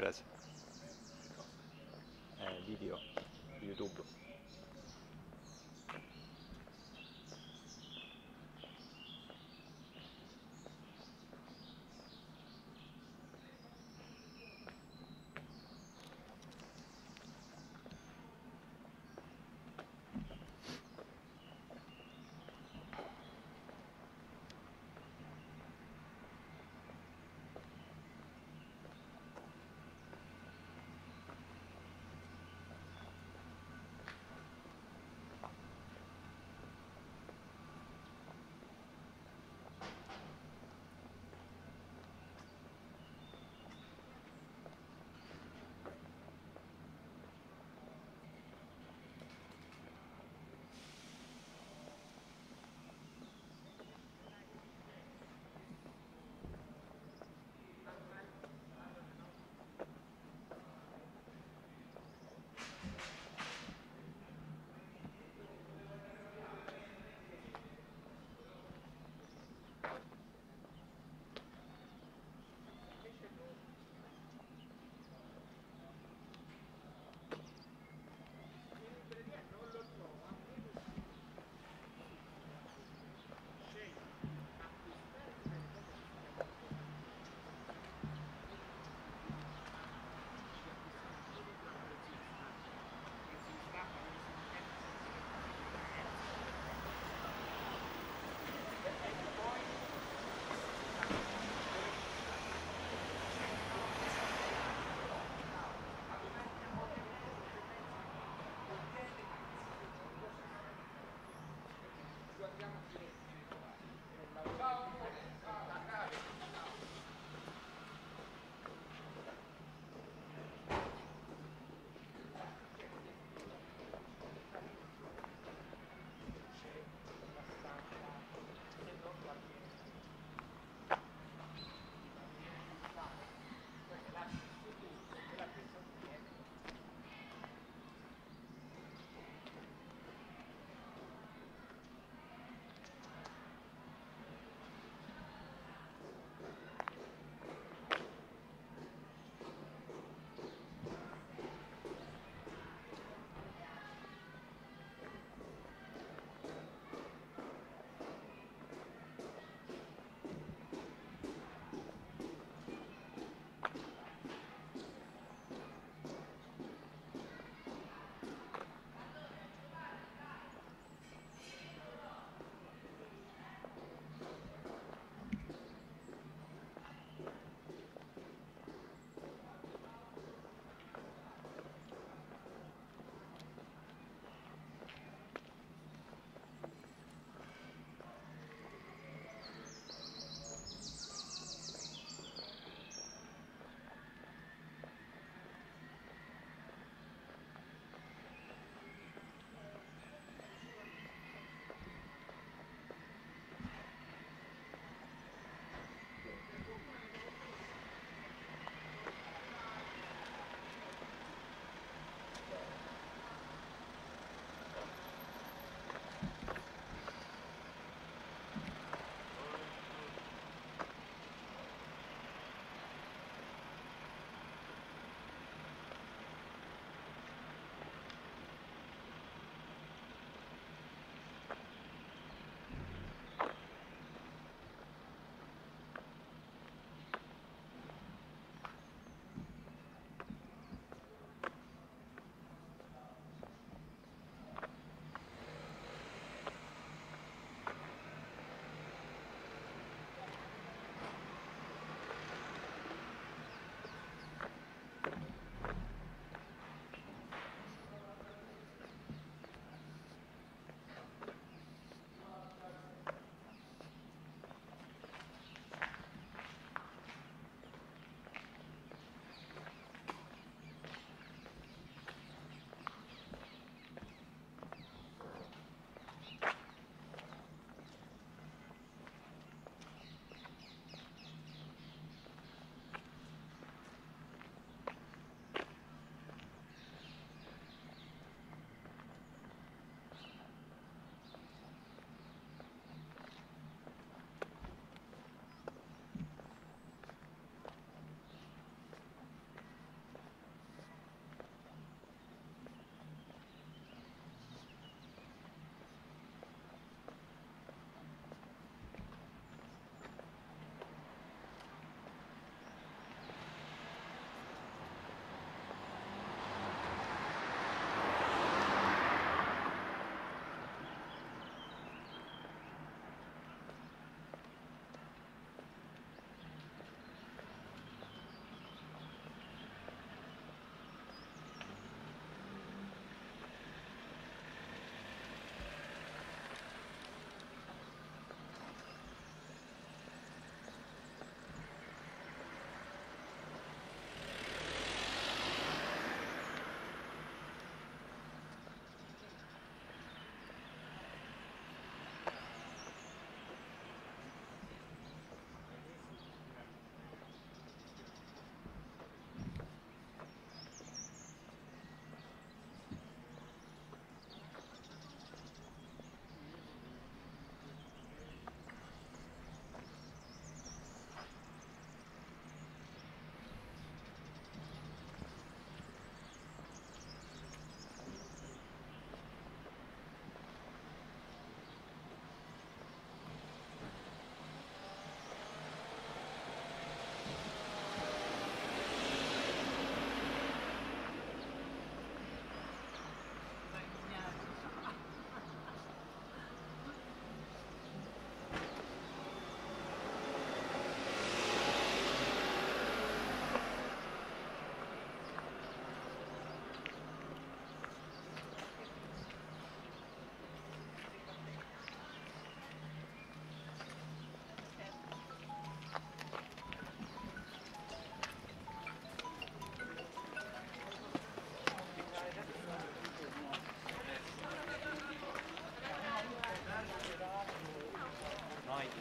grazie. Video, YouTube.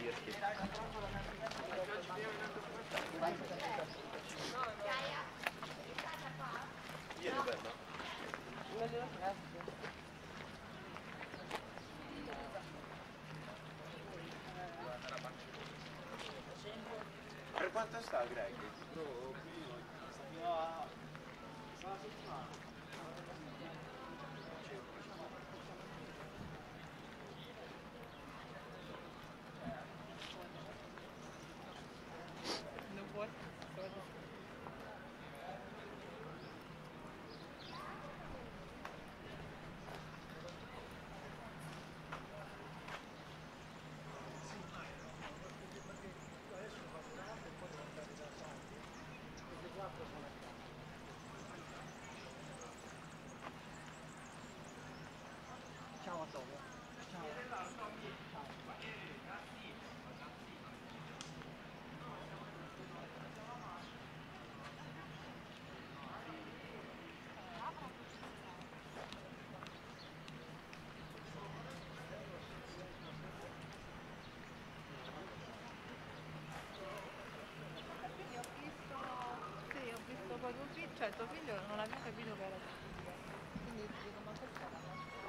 Per quanto sta Greg? Ciao a Tove. Ciao. Sì, ho visto poi tuo figlio, cioè tuo figlio non abbiamo capito che era fisica. Quindi ti dico, ma questa è la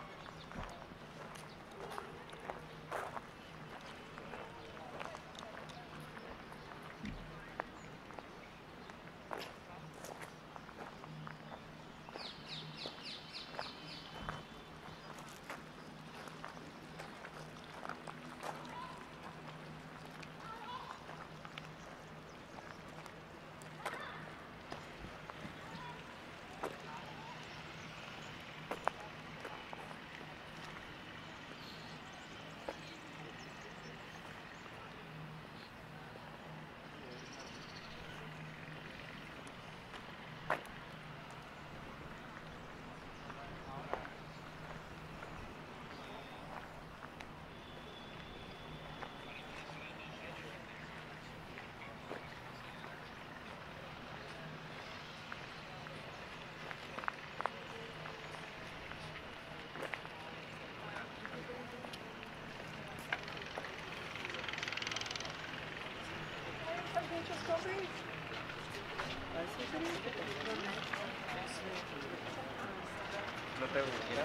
¿No te gustará?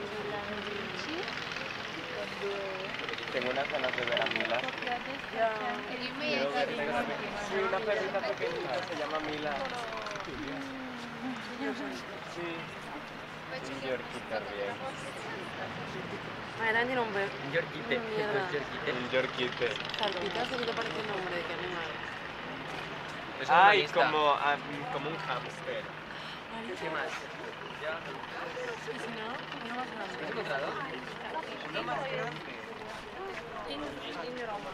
Tengo unas ganas de ver a Mila. Quiero ver, sí, una perrita pequeñita se llama Mila. Sí, un Yorkie también. Ma era di nombre? Un Yorkite, Mierda. dos Yorkite. Un Yorkite. Salpita, se te parece el nombre de qué animal. Es una Ay, lista. como un hámster. ¿Qué más? Ya. Y si no, uno más grande. ¿Has encontrado? Uno más grande. Ignoramos.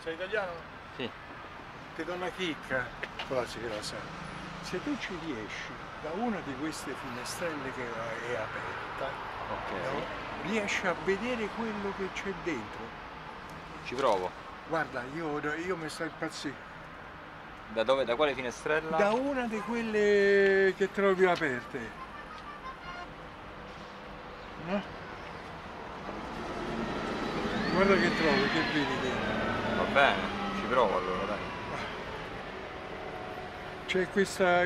Sei italiano? Sì. Ti do una chicca, quasi che la sai. Se tu ci riesci da una di queste finestrelle che è aperta, Ok. no? Riesci a vedere quello che c'è dentro. Ci provo. Guarda, io mi sto impazzendo. Da dove? Da quale finestrella? Da una di quelle che trovi aperte. No? Guarda che trovi, che vedi dentro. Va bene, ci provo allora, dai. C'è questa...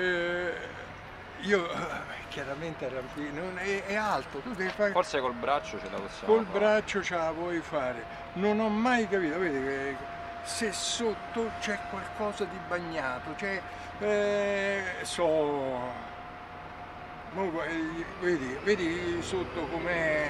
io chiaramente è alto, tu devi fare... Forse col braccio ce la possiamo Col fare. braccio ce la puoi fare. Non ho mai capito, vedi che se sotto c'è qualcosa di bagnato, c'è... vedi sotto com'è...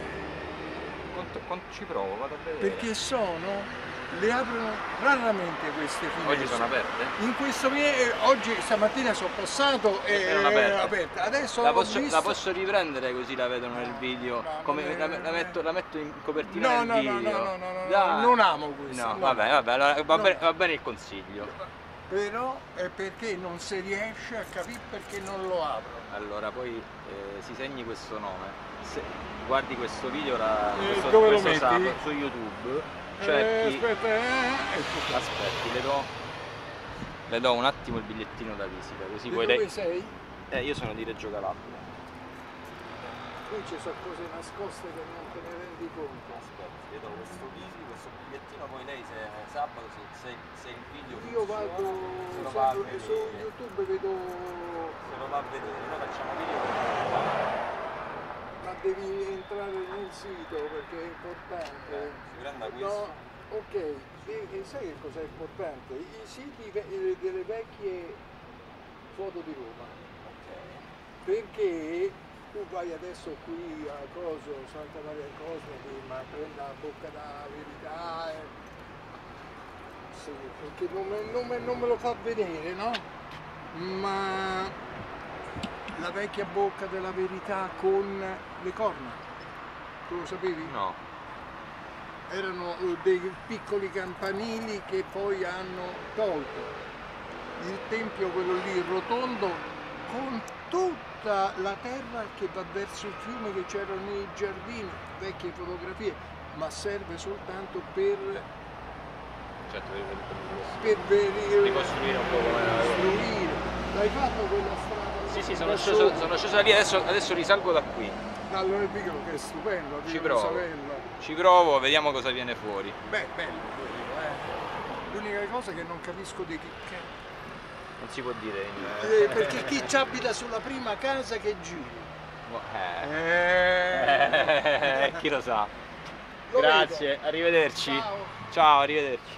Ci provo, vado a vedere. Perché le aprono raramente queste finestre. Oggi sono aperte? In questo oggi stamattina sono passato e Erano aperte. Adesso La ho posso, visto... la posso riprendere così la vedono nel video? no, Come non è- la metto in copertina No, del no, video? no, Dai. non amo questo. No, no. vabbè, allora No. va bene il consiglio. Però è perché non si riesce a capire perché non lo apro. Allora, poi si segni questo nome. Se guardi questo video dove lo questo metti? sabato su YouTube, cerchi. Aspetta, ecco. Aspetti, le do un attimo il bigliettino da visita, così Di poi dove lei. sei? Io sono di Reggio Calabria. Qui ci sono cose nascoste che non te ne rendi conto. Aspetti, le do questo bigliettino, poi lei se sabato se il video Io vado se lo va a sempre su vedere. YouTube vedo, Se lo va a vedere, noi facciamo video. ma devi entrare nel sito perché è importante. Si prenda No, questo. ok, e sai che cos'è importante? I siti delle vecchie foto di Roma. Perché tu vai adesso qui a Santa Maria Cosma, ma prendi la bocca della verità. Sì, perché non me lo fa vedere, no? Ma la vecchia bocca della verità con le corna, tu lo sapevi? No. Erano dei piccoli campanili che poi hanno tolto. Il tempio, quello lì rotondo, con tutta la terra che va verso il fiume, che c'erano nei giardini, vecchie fotografie, ma serve soltanto per Certo, ricostruire un po' come L'hai fatto quella strada? Sì, Da sono sopra? sceso da lì, adesso risalgo da qui. Allora il Vigolo che è stupendo, Ci Via provo. Rosavella. Ci provo, vediamo cosa viene fuori. Beh, bello quello, L'unica cosa che non capisco di che... Non si può dire in... perché chi ci abita sulla prima casa che giri? Chi lo sa. Lo Grazie, vedo. arrivederci. Ciao. Ciao, arrivederci.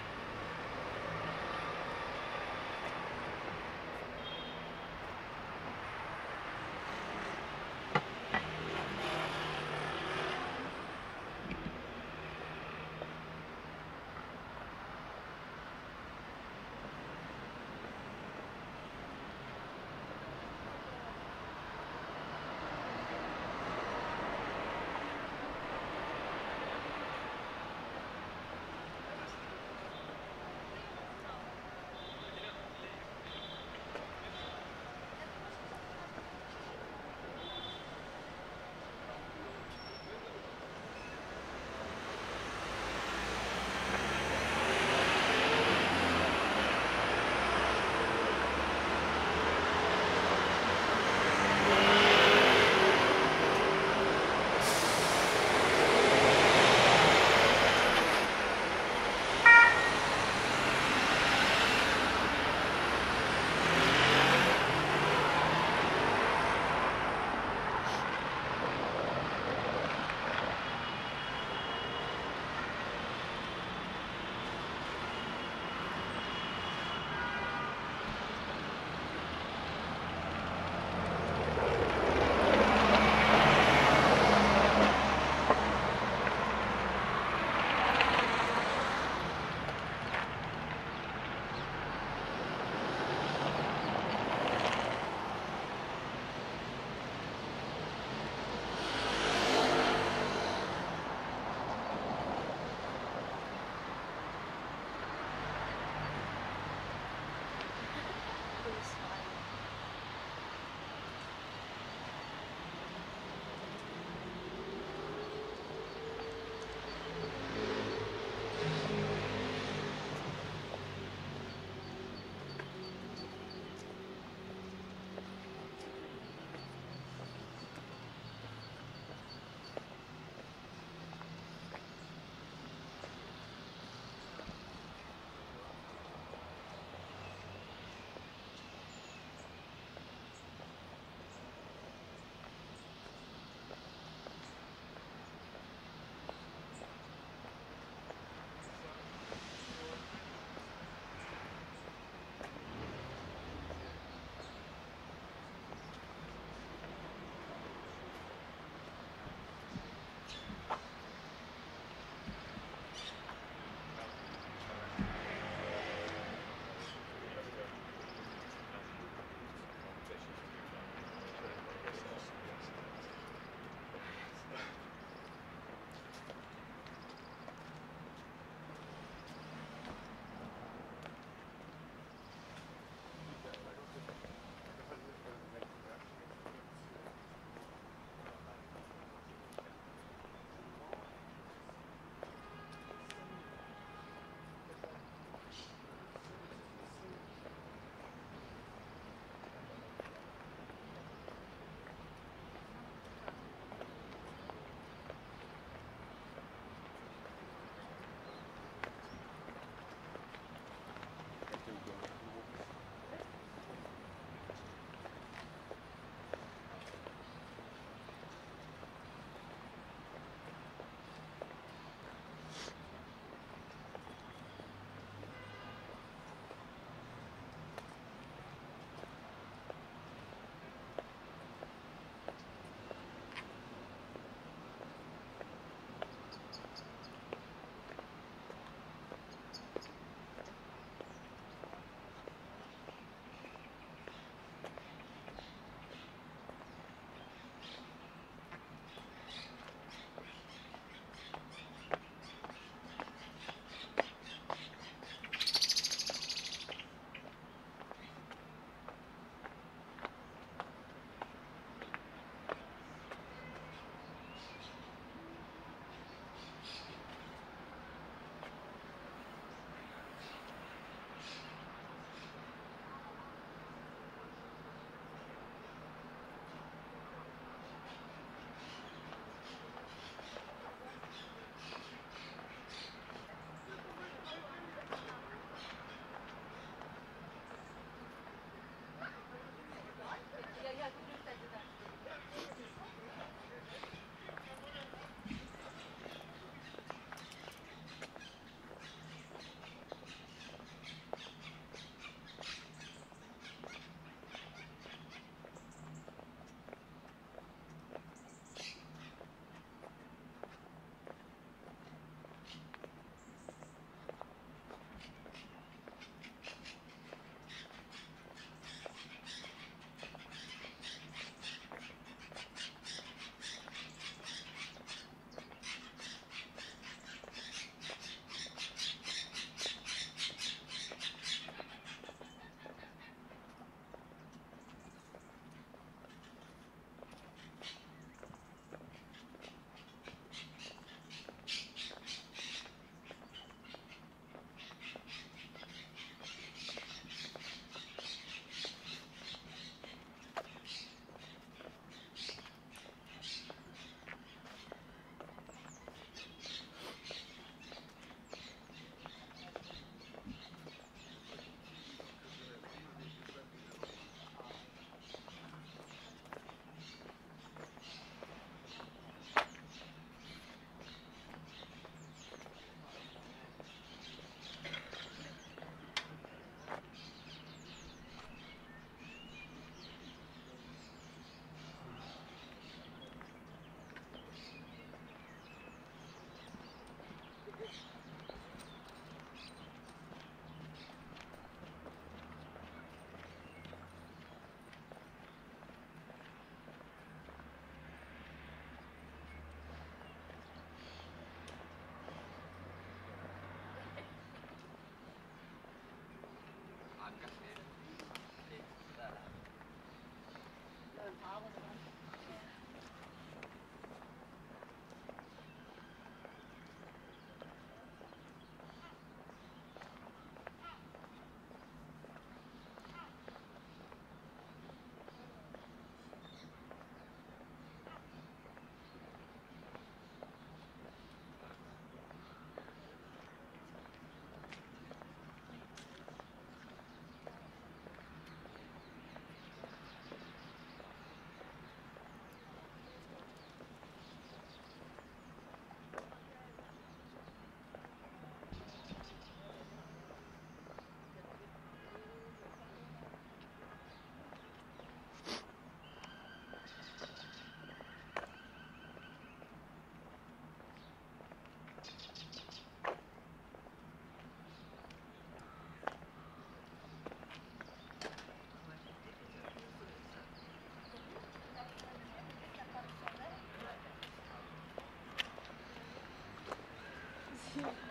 Sì.